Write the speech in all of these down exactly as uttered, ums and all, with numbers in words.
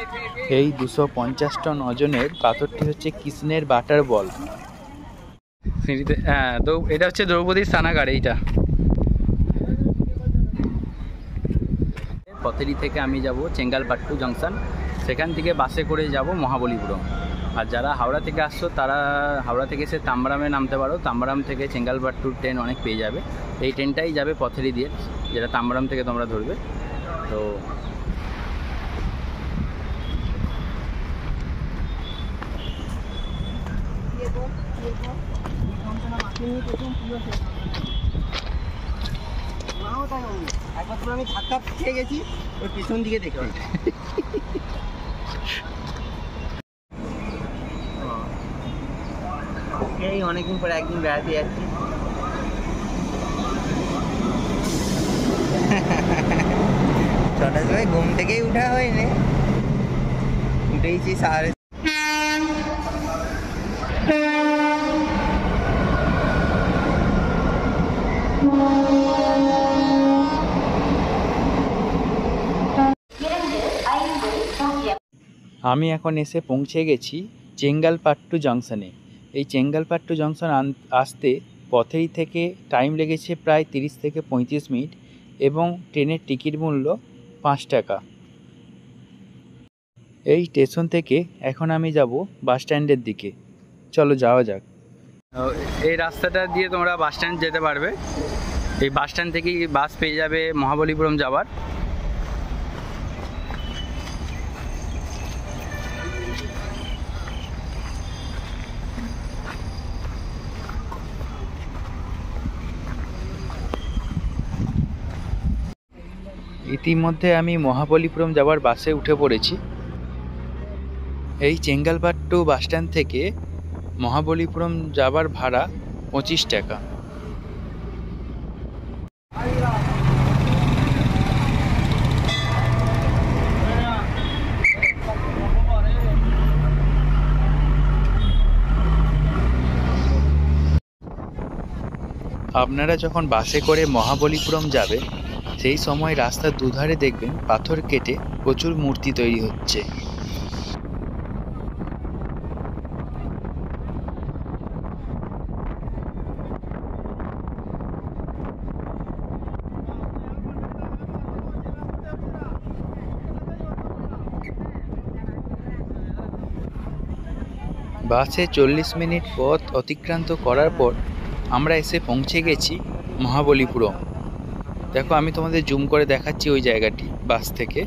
এই দুশো পঞ্চাশ টন ওজনের পাথরটি হচ্ছে কৃষ্ণের বাটার বল। হ্যাঁ, এটা হচ্ছে দ্রৌপদীর স্নানাগার। এইটা পথেরি থেকে আমি যাব চেঙ্গালপাট্টু জংশন, সেখান থেকে বাসে করে যাব মহাবলীপুরম। আর যারা হাওড়া থেকে আসছো তারা হাওড়া থেকে এসে তাম্বারামে নামতে পারো। তাম্বারাম থেকে চেঙ্গালপাট্টুর ট্রেন অনেক পেয়ে যাবে। এই ট্রেনটাই যাবে পথেরি দিয়ে, যেটা তাম্বারাম থেকে তোমরা ধরবে। তো একবার আমি ধাক্কা খেয়ে গেছি ওর পিছন দিকে দেখতে। এই অনেকদিন পরে একদিন বেড়াতে যাচ্ছি। ছটার সময় ঘুম থেকেই উঠা হয়নি, উঠেইছি সাড়ে। আমি এখন এসে পৌঁছে গেছি চেঙ্গালপাট্টু জংশনে। এই চেঙ্গালপাট্টু জংশন আসতে পথেরি থেকে টাইম লেগেছে প্রায় তিরিশ থেকে পঁয়ত্রিশ মিনিট এবং ট্রেনের টিকিট মূল্য পাঁচ টাকা। এই স্টেশন থেকে এখন আমি যাব বাস স্ট্যান্ডের দিকে। চলো যাওয়া যাক। এই রাস্তাটা দিয়ে তোমরা বাস স্ট্যান্ড যেতে পারবে। এই বাস স্ট্যান্ড থেকেই বাস পেয়ে যাবে মহাবলীপুরম যাওয়ার। ইতিমধ্যে আমি মহাবলীপুরম যাওয়ার বাসে উঠে পড়েছি। এই চেঙ্গালপাট্টু বাস স্ট্যান্ড থেকে মহাবলীপুরম যাওয়ার ভাড়া পঁচিশ টাকা। আপনারা যখন বাসে করে মহাবলীপুরম যাবে সেই সময় রাস্তার দুধারে দেখবেন পাথর কেটে প্রচুর মূর্তি তৈরি হচ্ছে। বাসে চল্লিশ মিনিট পথ অতিক্রান্ত করার পর আমরা এসে পৌঁছে গেছি মহাবলীপুরম। দেখো আমি তোমাদের জুম করে দেখাচ্ছি ওই জায়গাটি বাস থেকে।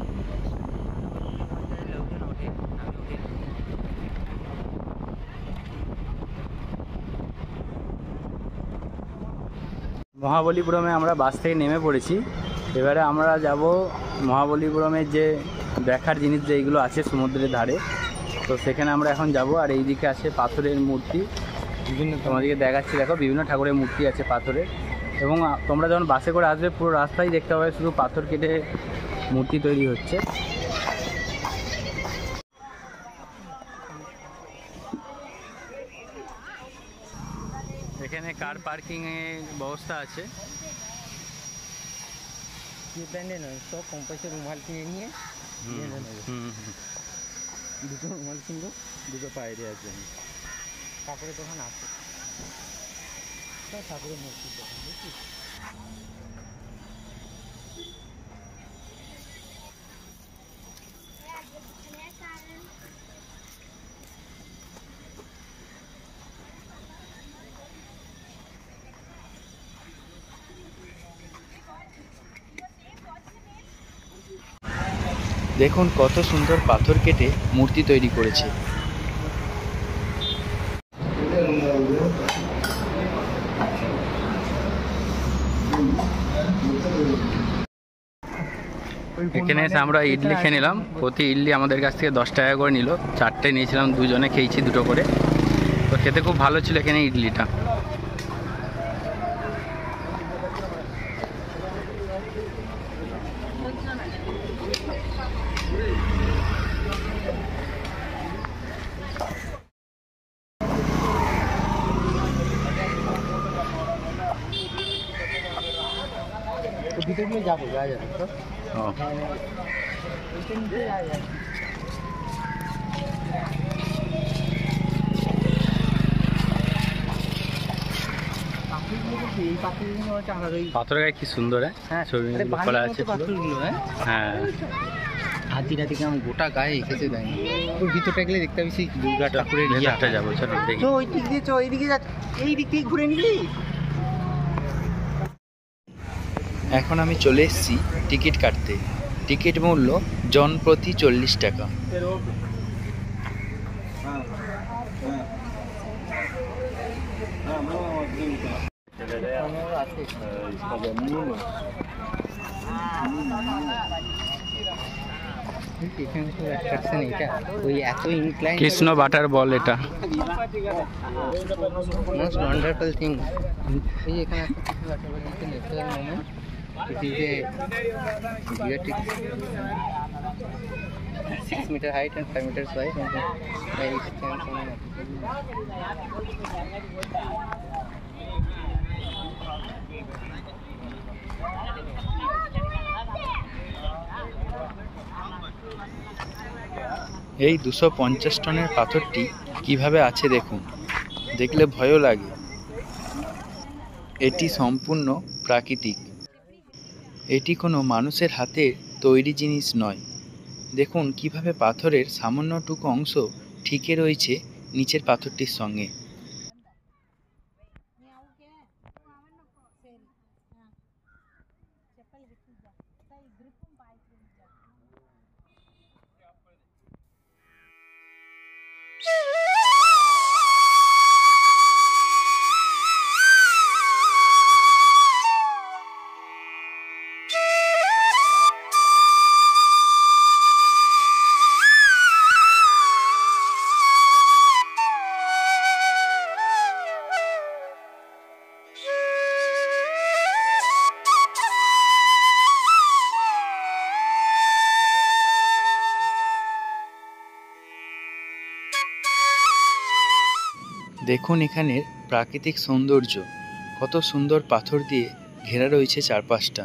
মহাবলীপুরমে আমরা বাস থেকে নেমে পড়েছি। এবারে আমরা যাব মহাবলীপুরমের যে দেখার জিনিস যেগুলো আছে সমুদ্রের ধারে, তো সেখানে আমরা এখন যাব। আর এই দিকে আছে পাথরের মূর্তি, বিভিন্ন তোমাদেরকে দেখাচ্ছি। দেখো বিভিন্ন ঠাকুরের মূর্তি আছে পাথরের। এবং তোমরা যখন বাসে করে আসবে পুরো রাস্তায় দেখতে পাবে শুধু পাথর কেটে মূর্তি তৈরি হচ্ছে। এখানে কার পার্কিং এর ব্যবস্থা আছে। নয় সব কম পয়সা রুমাল কিনে নিয়ে দুটো রুমাল কিনবো, দুটো পায়ে দেওয়ার জন্য। কাপড়ের দোকান আছে, ঠাকুরের মূর্তির দোকান বুঝছিস। দেখুন কত সুন্দর পাথর কেটে মূর্তি তৈরি করেছে। এখানে এসে আমরা ইডলি খেয়ে নিলাম। প্রতি ইডলি আমাদের কাছ থেকে দশ টাকা করে নিল। চারটে নিয়েছিলাম, দুজনে খেয়েছি দুটো করে। তো খেতে খুব ভালো ছিল এখানে ইডলিটা। ভিতরে যাবো, যাওয়া যাবে তো। হচ্ছে আলাদাই। পাথরের গায়ে কি সুন্দর হ্যাঁ ছবি করা আছে পাথরগুলো। হ্যাঁ হ্যাঁ হাতি রাতি কেমন গোটা গায়ে এঁকেছে দেয়। ওই ভিতরটা গেলে দেখতে পাবি সেই দুর্গা ঠাকুরের একটা যাবো চলো দেখি। তো ওই দিক দিয়ে চ এইদিকে যা, এই দিক থেকে ঘুরে নিলি। এখন আমি চলে এসেছি টিকিট কাটতে। টিকিট মূল্য জন প্রতি চল্লিশ টাকা। কৃষ্ণ বাটার বল এটা মোস্ট ওয়ান্ডারফুল থিং। এই যে এখানে একটা কিছু আছে বলতে natural moment. It is a জিওটিক six meter height and five meters wide and where it stands on an এই দুশো পঞ্চাশ টনের পাথরটি কিভাবে আছে দেখুন, দেখলে ভয়ও লাগে। এটি সম্পূর্ণ প্রাকৃতিক, এটি কোনো মানুষের হাতে তৈরি জিনিস নয়। দেখুন কিভাবে পাথরের সামান্যটুকু অংশ ঠিকই রয়েছে নিচের পাথরটির সঙ্গে। দেখুন এখানের প্রাকৃতিক সৌন্দর্য, কত সুন্দর পাথর দিয়ে ঘেরা রয়েছে চারপাশটা।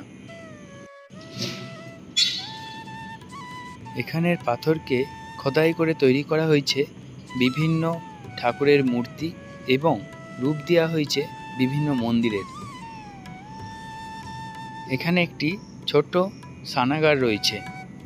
এখানের পাথরকে খোদাই করে তৈরি করা হয়েছে বিভিন্ন ঠাকুরের মূর্তি এবং রূপ দেওয়া হয়েছে বিভিন্ন মন্দিরের। এখানে একটি ছোট স্নানাগার রয়েছে।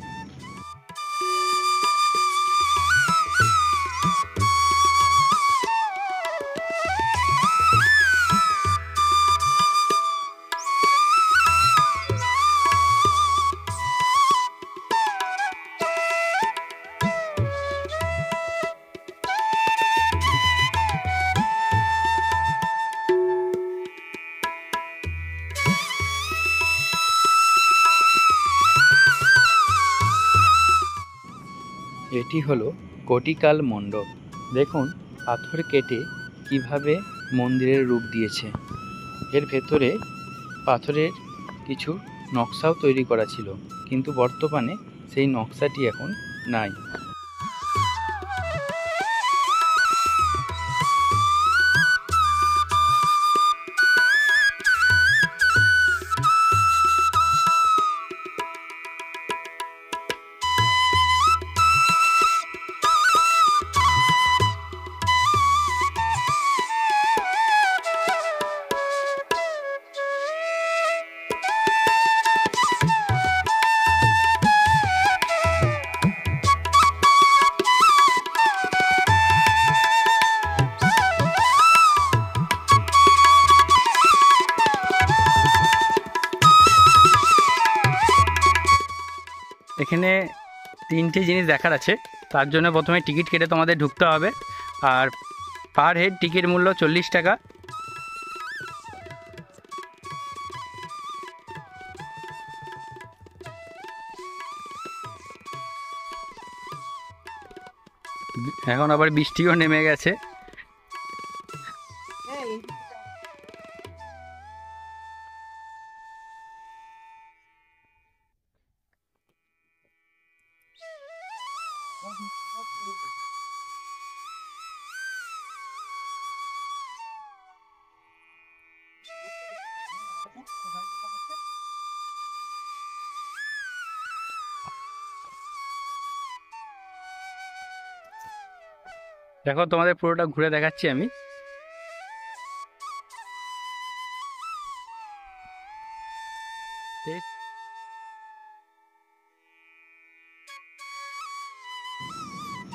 এটি হলো কোটিকাল মণ্ডপ। দেখুন পাথর কেটে কিভাবে মন্দিরের রূপ দিয়েছে। এর ভেতরে পাথরের কিছু নকশাও তৈরি করা ছিল, কিন্তু বর্তমানে সেই নকশাটি এখন নাই। এখানে তিনটে জিনিস দেখার আছে, তার জন্য প্রথমে টিকিট কেটে তোমাদের ঢুকতে হবে। আর পার হেড টিকিট মূল্য চল্লিশ টাকা। এখন আবার বৃষ্টিও নেমে গেছে। দেখো তোমাদের পুরোটা ঘুরে দেখাচ্ছি আমি।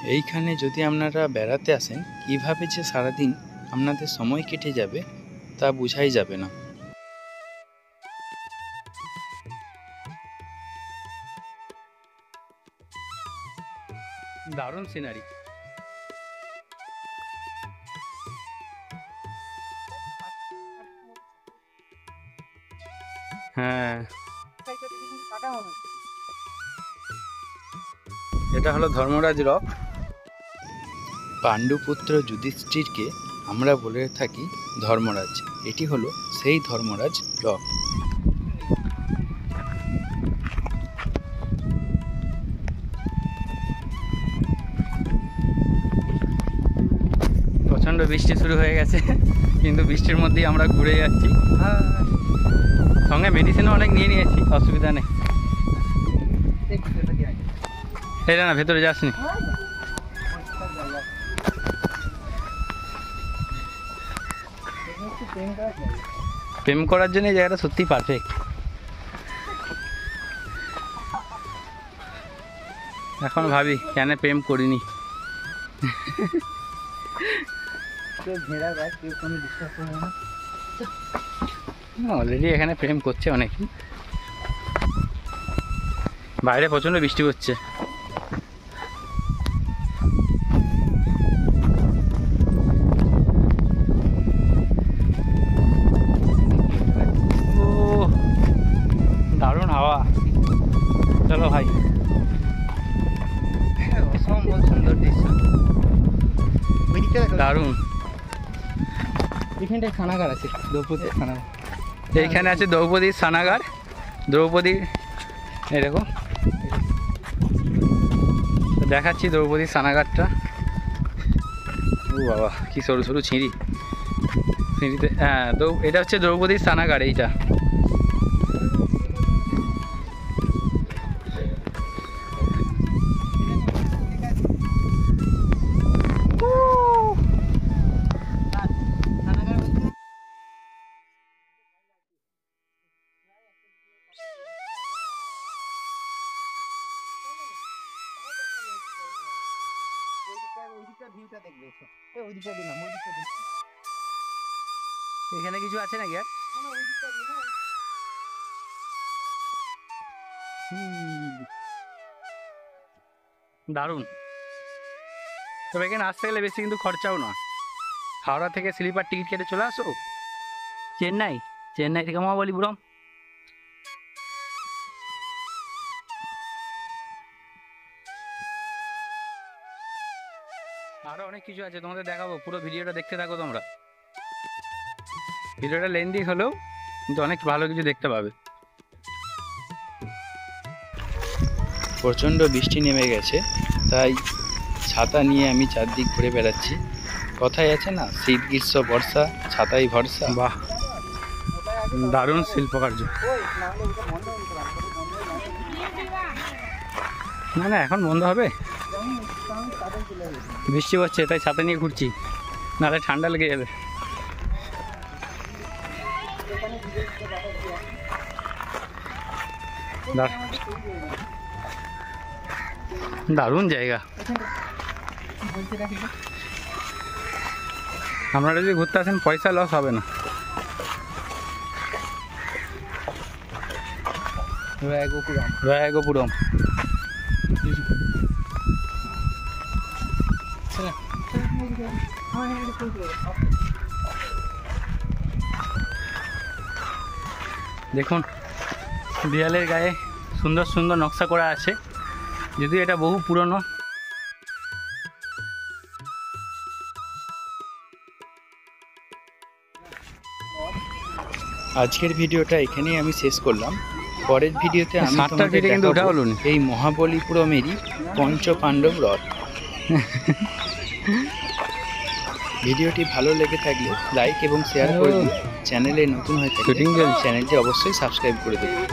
এইখানে যদি আপনারা বেড়াতে আসেন কিভাবে যে সারাদিন আপনাদের সময় কেটে যাবে তা বোঝাই যাবে না। দারুণ সিনারি। হ্যাঁ, এটা হলো ধর্মরাজ রক। পাণ্ডুপুত্র যুধিষ্ঠিরকে আমরা বলে থাকি ধর্মরাজ। এটি হলো সেই ধর্মরাজ রক। প্রচণ্ড বৃষ্টি শুরু হয়ে গেছে, কিন্তু বৃষ্টির মধ্যেই আমরা ঘুরে যাচ্ছি। সঙ্গে মেডিসিনও অনেক নিয়ে নিয়েছি, অসুবিধা নেই। এটা না, ভেতরে যাসনি। প্রেম করার জন্য এই জায়গাটা সত্যিই পারফেক্ট। এখন ভাবি কেন প্রেম করিনি। অলরেডি এখানে প্রেম করছে অনেকেই। বাইরে প্রচণ্ড বৃষ্টি হচ্ছে। ও দারুণ হাওয়া। চলো ভাই। অসম্ভব সুন্দর দৃশ্য। দারুণ। এখানটায় স্নানাগার আছে, দ্রৌপদীর স্নানাগার। এইখানে আছে দ্রৌপদীর স্নানাগার। দ্রৌপদী এরকম দেখাচ্ছি দ্রৌপদীর স্নানাগারটা। ও বাবা, কি সরু সরু ছিঁড়ি। সিঁড়িতে, হ্যাঁ, তো এটা হচ্ছে দ্রৌপদীর স্নানাগার। এইটা এখানে কিছু আছে নাকি আর? দারুণ। তবে এখানে আসতে গেলে বেশি কিন্তু খরচাও না। হাওড়া থেকে স্লিপার টিকিট কেটে চলে আসো চেন্নাই, চেন্নাই থেকে মহাবলীপুরম। আরো অনেক কিছু আছে, তোমাদের দেখাবো। পুরো ভিডিওটা দেখতে থাকো তোমরা। ভিডিওটা লেন্দি হলেও কিন্তু অনেক ভালো কিছু দেখতে পাবে। প্রচণ্ড বৃষ্টি নেমে গেছে, তাই ছাতা নিয়ে আমি চারদিক ঘুরে বেড়াচ্ছি। কথাই আছে না, শীত গ্রীষ্ম বর্ষা ছাতাই ভরসা। বাহ, দারুণ শিল্পকার্য। না না, এখন বন্ধ হবে। বৃষ্টি হচ্ছে তাই ছাতা নিয়ে ঘুরছি, নাহলে ঠান্ডা লেগে যাবে। দারুণ জায়গা। আপনারা যদি ঘুরতে আসেন পয়সা লস হবে না। রায়গোপুরম রায়গোপুরম দেখুন, দেয়ালের গায়ে সুন্দর সুন্দর নকশা করা আছে, যদিও এটা বহু পুরনো। আজকের ভিডিওটা এখানেই আমি শেষ করলাম। পরের ভিডিওতে আমি সাতটার তোমাদের ভিডিও কিন্তু ওঠা দেখাবো হলো না। এই মহাবলীপুরমেরই পঞ্চ পাণ্ডব রথ। ভিডিওটি ভালো লেগে থাকলে লাইক এবং শেয়ার করে দিন। চ্যানেলে নতুন হয়ে থাকলে চ্যানেলটি অবশ্যই সাবস্ক্রাইব করে দেবেন।